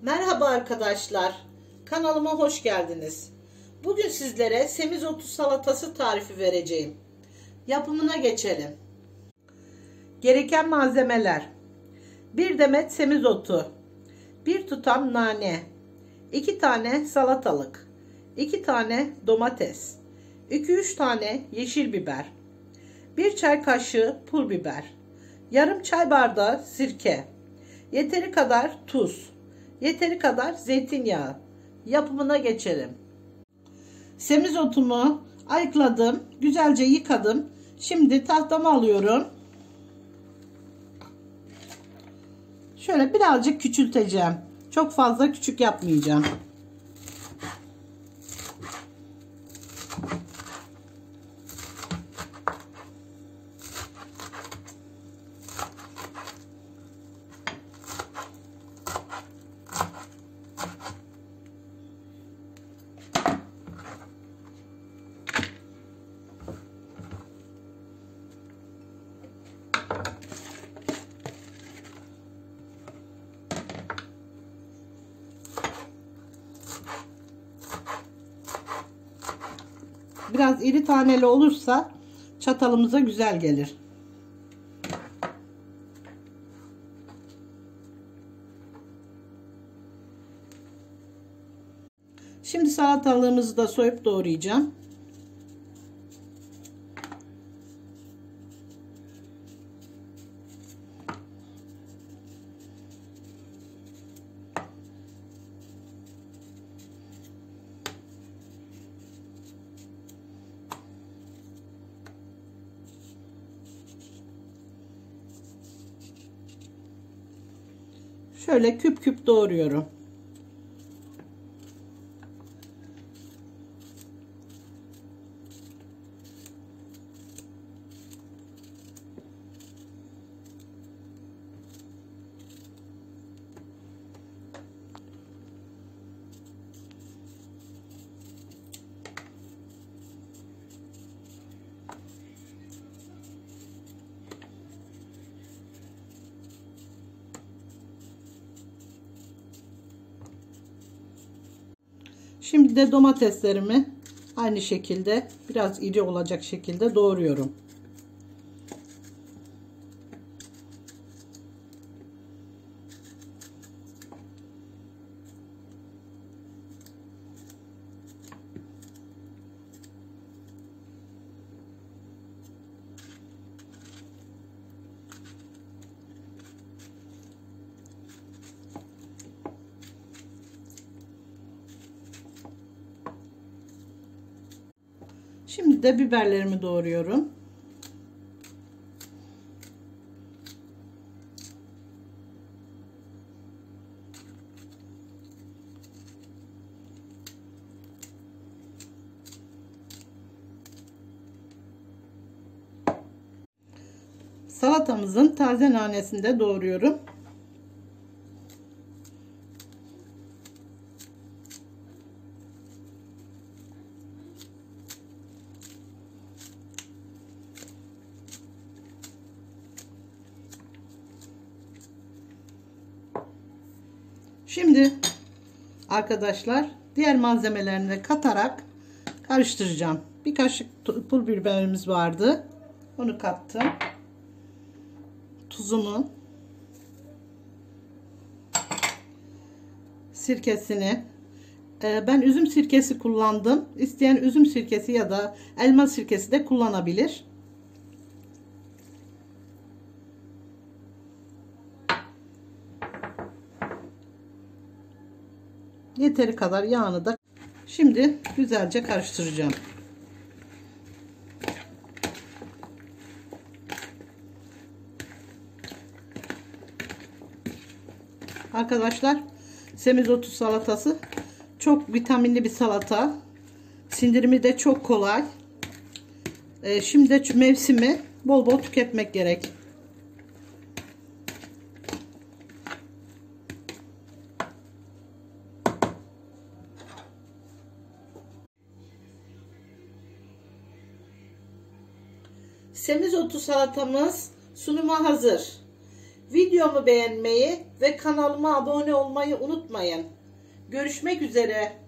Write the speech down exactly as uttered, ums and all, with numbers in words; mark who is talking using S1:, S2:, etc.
S1: Merhaba arkadaşlar, kanalıma hoş geldiniz. Bugün sizlere semizotu salatası tarifi vereceğim. Yapımına geçelim. Gereken malzemeler: bir demet semizotu, bir tutam nane, iki tane salatalık, iki tane domates, iki üç tane yeşil biber, bir çay kaşığı pul biber, yarım çay bardağı sirke, yeteri kadar tuz, yeteri kadar zeytinyağı. Yapımına geçelim. Semizotumu ayıkladım, güzelce yıkadım. Şimdi tahtamı alıyorum. Şöyle birazcık küçülteceğim. Çok fazla küçük yapmayacağım. Biraz iri taneli olursa çatalımıza güzel gelir. Şimdi salatalığımızı da soyup doğrayacağım. Şöyle küp küp doğruyorum. Şimdi de domateslerimi aynı şekilde biraz iri olacak şekilde doğruyorum. Şimdi de biberlerimi doğruyorum. Salatamızın taze nanesini de doğruyorum. Şimdi arkadaşlar diğer malzemelerini de katarak karıştıracağım. Bir kaşık pul biberimiz vardı. Onu kattım. Tuzumu, sirkesini. Ben üzüm sirkesi kullandım. İsteyen üzüm sirkesi ya da elma sirkesi de kullanabilir. Yeteri kadar yağını da şimdi güzelce karıştıracağım. Arkadaşlar, semizotu salatası çok vitaminli bir salata. Sindirimi de çok kolay. Ee, şimdi de mevsimi, bol bol tüketmek gerek. Semizotu salatamız sunuma hazır. Video Videomu beğenmeyi ve kanalıma abone olmayı unutmayın. Görüşmek üzere.